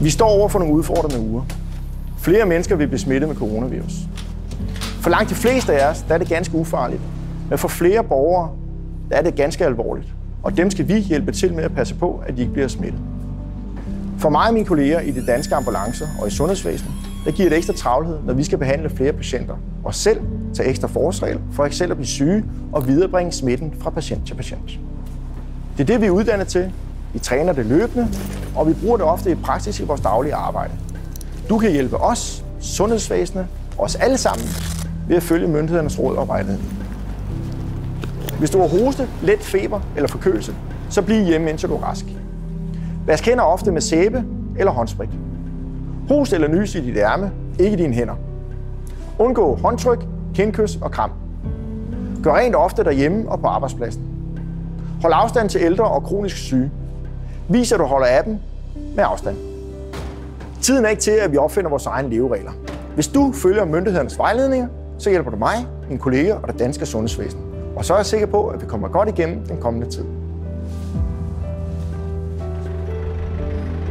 Vi står over for nogle udfordrende uger. Flere mennesker vil blive smittet med coronavirus. For langt de fleste af os, der er det ganske ufarligt. Men for flere borgere, der er det ganske alvorligt. Og dem skal vi hjælpe til med at passe på, at de ikke bliver smittet. For mig og mine kolleger i de danske ambulancer og i sundhedsvæsenet, der giver det ekstra travlhed, når vi skal behandle flere patienter. Og selv tage ekstra forholdsregler for eksempel at blive syge og viderebringe smitten fra patient til patient. Det er det, vi er uddannet til. Vi træner det løbende, og vi bruger det ofte i praksis i vores daglige arbejde. Du kan hjælpe os, sundhedsvæsenet, os alle sammen, ved at følge myndighedernes råd og vejledning. Hvis du har hoste, let feber eller forkølelse, så bliv hjemme, indtil du er rask. Vask hænder ofte med sæbe eller håndsprit. Host eller nys i dit ærme, ikke i dine hænder. Undgå håndtryk, kindkys og kram. Gør rent ofte derhjemme og på arbejdspladsen. Hold afstand til ældre og kronisk syge. Vis, at du holder af dem med afstand. Tiden er ikke til, at vi opfinder vores egne leveregler. Hvis du følger myndighedernes vejledninger, så hjælper du mig, mine kolleger og det danske sundhedsvæsen. Og så er jeg sikker på, at vi kommer godt igennem den kommende tid.